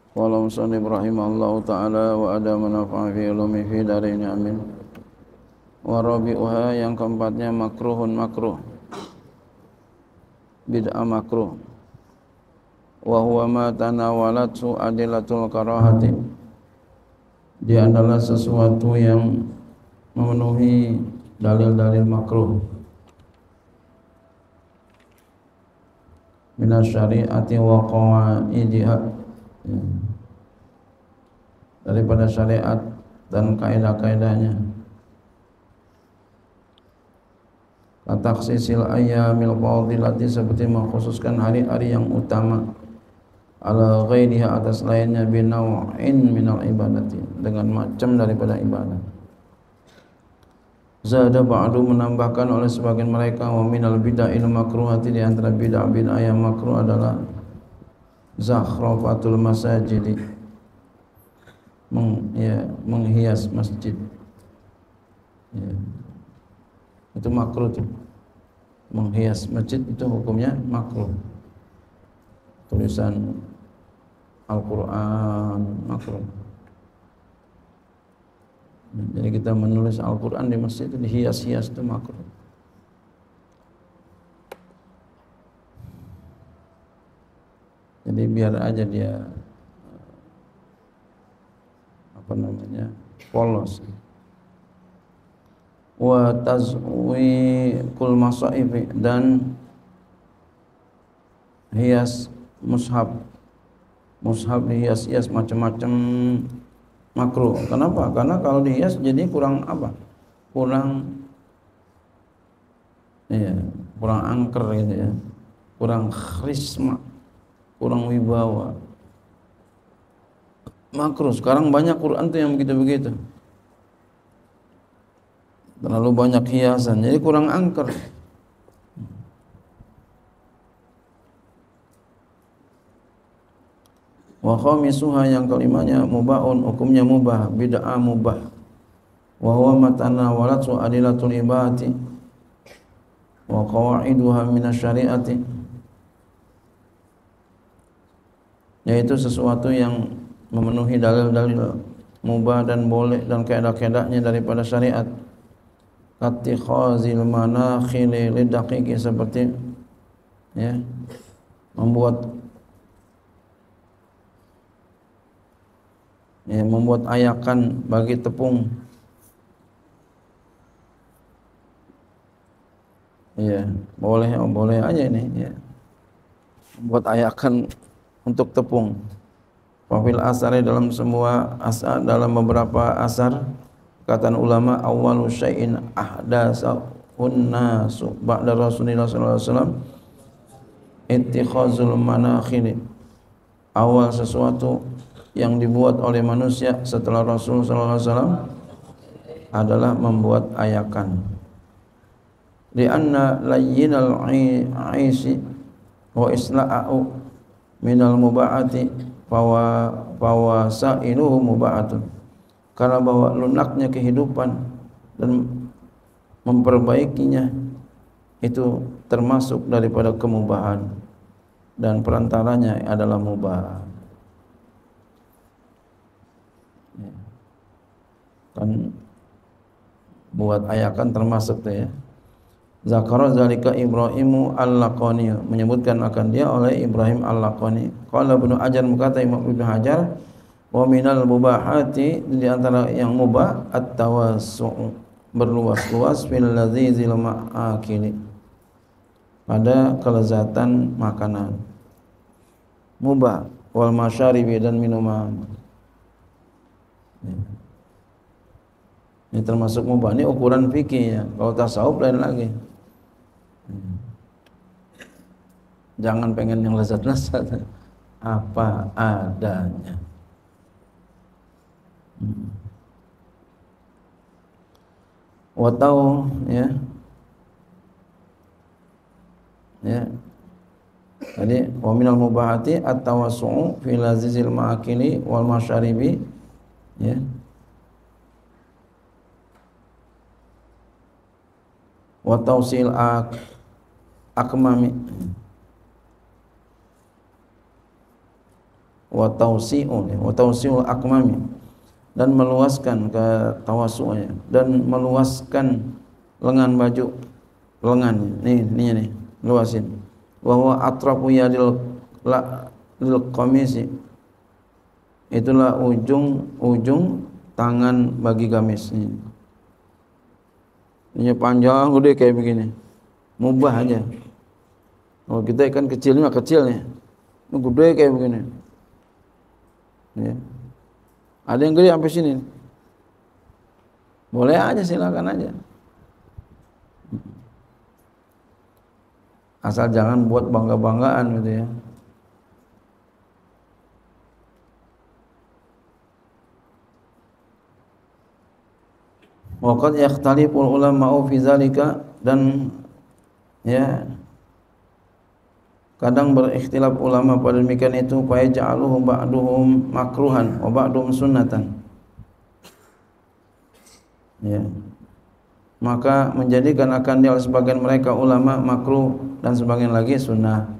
Qala musannif rahimahullahu ta'ala wa adama nafa'a fi ulumi fi darini amin. Wa rabi'uha yang keempatnya makruhun makruh, bid'ah makruh. Wa huwa ma tanawalat adilatul karahati. Dia adalah sesuatu yang memenuhi dalil-dalil makruh minas syari'ati wa qawaidiha, daripada syariat dan kaidah-kaidahnya. Taksisil ayyamil fadilati, seperti mengkhususkan hari-hari yang utama, ala ghairiha, atas lainnya, binaw'in minal ibadati, dengan macam daripada ibadah. Zada ba'du, menambahkan oleh sebagian mereka, wa minal bid'ahil makruhati, di antara bid'ah yang makruh adalah zakhrafatul masajidi, menghias masjid. Itu makruh tuh. Menghias masjid itu hukumnya makruh. Tulisan Al-Quran makruh. Jadi kita menulis Al-Quran di masjid itu dihias-hias, itu makruh. Jadi biar aja dia polos. Wa tazwiqul masaifi, dan hias mushaf dihias-hias macam-macam makruh. Kenapa? Karena kalau dihias jadi kurang kurang angker gitu ya, kurang kharisma, kurang wibawa. Makruh. Sekarang banyak Quran tuh yang begitu-begitu, terlalu banyak hiasan, jadi kurang angker. Wa khamisuha, yang kelimanya, mubahun, hukumnya mubah, bid'ah mubah. Wa huwa matana walatu adilatul ibadati wa qawaiduha minasyari'ati, yaitu sesuatu yang memenuhi dalil-dalil mubah dan boleh dan kaidah-kaidahnya daripada syariat. Kattikhazil manakhili lidaqiqi, seperti membuat ayakan bagi tepung. Boleh aja ini, membuat ayakan untuk tepung. Wafil asari, dalam semua asar, dalam beberapa asar, perkataan ulama, awwalu syai'in ahdasahun nasu ba'da Rasulullah sallallahu alaihi wasallam ittikhazul manakhili. Awal sesuatu yang dibuat oleh manusia setelah Rasul sallallahu alaihi wasallam adalah membuat ayakan. Li'anna layyinal 'aisi wa isla'u minal muba'ati fawasailuhu muba'atun. Karena bahwa lunaknya kehidupan dan memperbaikinya itu termasuk daripada kemubahan, dan perantaranya adalah mubah. Kan buat ayakan termasuk tuh ya. Zakara zalika Ibrahimu al-Laqani, menyebutkan akan dia oleh Ibrahim al-Laqani. Qala Ibnu Hajar, berkata Imam Ibnu Hajar, wa minal mubahati, di antara yang mubah, at-tawassu', berluas-luas, fil ladzizil ma'akili, pada kelezatan makanan. Mubah, wal masyaribi, dan minuman. Ini termasuk mubah. Ini ukuran fikih ya. Kalau tasawuf lain lagi. Jangan pengen yang lezat-lezat, apa adanya. Watau Jadi wa minal mubahati at-tawassu'u fi lazizil ma'akili wal masyaribi, wa tawsil akmami, wa tawsi'ul akmami, dan meluaskan ke tawasu'nya, dan meluaskan lengan baju, lengannya nih luasin. Wa huwa atrafu yadil lil qamisi, itulah ujung tangan bagi gamis. Ini panjang gede kayak begini, mubah aja. Kalau kita ikan kecilnya kecil nih, ini gede kayak begini. Ya. Ada yang gede sampai sini. Boleh aja, silakan aja. Asal jangan buat bangga-banggaan gitu ya. Wa qad yakhtaliful ulama'u fi zalika, dan ya kadang berikhtilaf ulama pada demikian itu, fa yaj'aluhu ba'duhum makruhan wa ba'duhum sunnatan. Ya. Maka menjadikan akan dia oleh sebagian mereka ulama makruh dan sebagian lagi sunnah.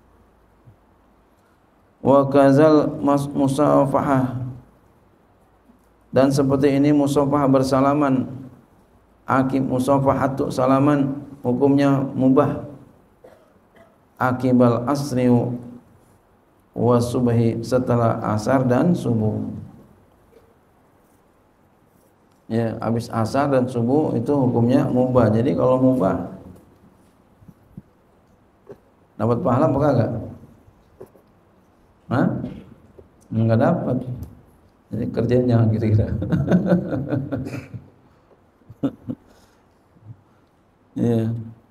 Wa kazal musafahah, dan seperti ini musafahah bersalaman, akib musafahatu salaman, hukumnya mubah akibal asri wa subhi, setelah asar dan subuh. Ya, habis asar dan subuh itu hukumnya mubah. Jadi kalau mubah dapat pahala apa kagak? Hah? Enggak dapat. Jadi kerjaan jangan kira-kira. Ya.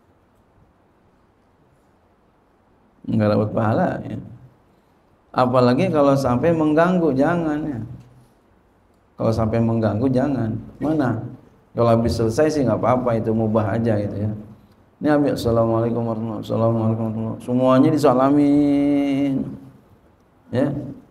Enggak dapat pahala ya. Apalagi kalau sampai mengganggu, jangan ya. Kalau sampai mengganggu jangan. Mana? Kalau habis selesai sih enggak apa-apa, itu mubah aja gitu ya. Ini habis assalamualaikum warahmatullahi wabarakatuh, assalamualaikum warahmatullahi wabarakatuh, semuanya disalamin. Ya.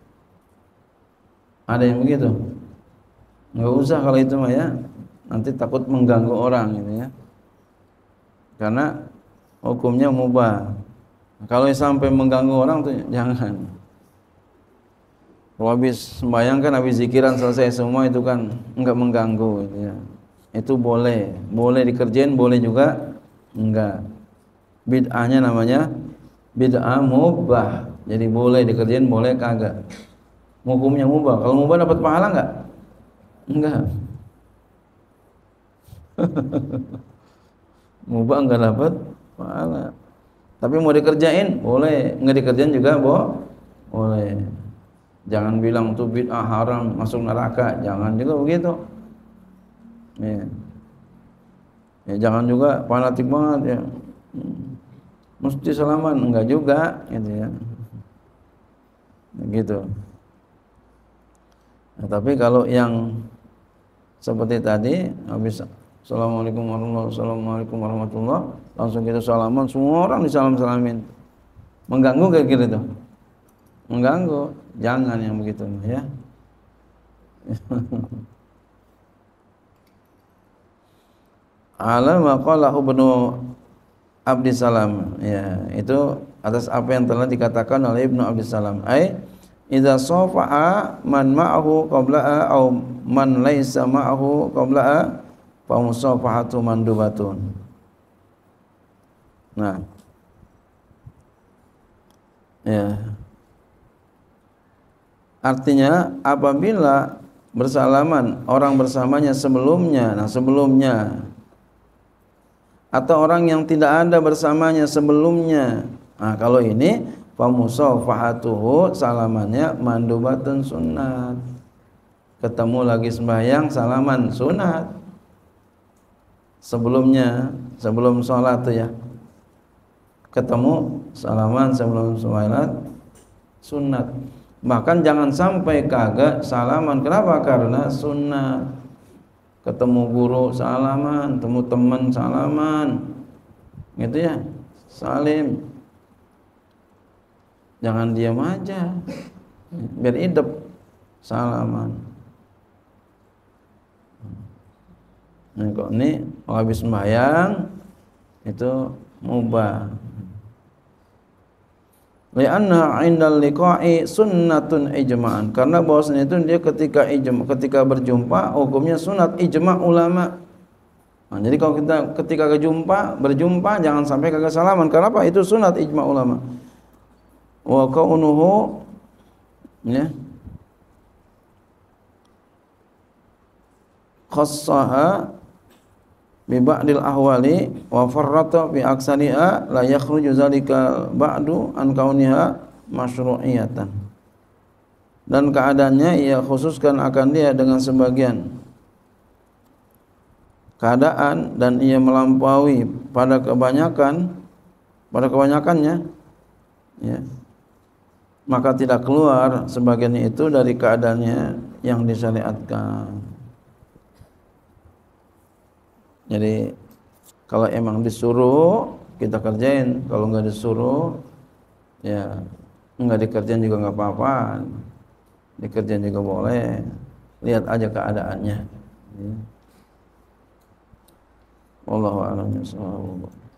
Ada yang begitu? Enggak usah kalau itu mah ya. Nanti takut mengganggu orang gitu ya. Karena hukumnya mubah. Kalau sampai mengganggu orang tuh jangan. Kalau habis sembahyang kan, habis zikiran selesai semua itu kan enggak mengganggu gitu ya. Itu boleh dikerjain, boleh juga enggak. Bid'ahnya namanya bid'ah mubah. Jadi boleh dikerjain, boleh kagak. Hukumnya mubah. Kalau mubah dapat pahala enggak? Enggak. Mubah enggak dapat pahala. Tapi mau dikerjain boleh, enggak dikerjain juga boleh. Jangan bilang itu bid'ah haram, masuk neraka, jangan juga begitu. Ya. Ya jangan juga fanatik banget ya. Mesti salaman, enggak juga gitu ya. Begitu. Nah, tapi kalau yang seperti tadi habis assalamualaikum warahmatullahi, langsung kita salaman, semua orang disalam-salamin. Mengganggu kayak gitu tuh. Mengganggu, jangan yang begitu ya. Ala maqalahu Ibnu Abdissalam, ya, itu atas apa yang telah dikatakan oleh Ibnu Abdissalam. Idza safa'a man ma'ahu qabla'a aw man laisa ma'ahu qabla'a fa musafahatu mandubatun. Nah. Ya. Artinya apabila bersalaman orang bersamanya sebelumnya, atau orang yang tidak ada bersamanya sebelumnya. Nah, kalau ini fa musafahatuhu, salamannya mandubatun sunnat. Ketemu lagi sembahyang, salaman sunat. Sebelum sholat tuh ya. Ketemu salaman sebelum sholat sunat. Bahkan jangan sampai kagak salaman. Kenapa? Karena sunnah. Ketemu guru salaman, ketemu teman salaman, gitu ya, salim. Jangan diam aja, biar hidup salaman. Nah, kok ini habis sembahyang itu mubah. li'anna 'indal liqa'i sunnatun ijma'an, karena bahwasanya itu dia ketika berjumpa hukumnya sunat ijma' ulama. Nah, jadi kalau kita ketika berjumpa jangan sampai kagak salaman. Kenapa? Itu sunat ijma' ulama. Wa kaunuhu, ya, khassaha bi ba'dil ahwali wa farrata fi aksariha la yakhruju zalika ba'du an kauniha masyru'iyatan. Dan keadaannya ia khususkan akan dia dengan sebagian keadaan dan ia melampaui pada kebanyakannya, ya, maka tidak keluar sebagian itu dari keadaannya yang disyariatkan. Jadi kalau emang disuruh kita kerjain, kalau enggak disuruh ya enggak dikerjain juga enggak apa-apa, dikerjain juga boleh, lihat aja keadaannya, ya. Wallahu a'lam bishawab.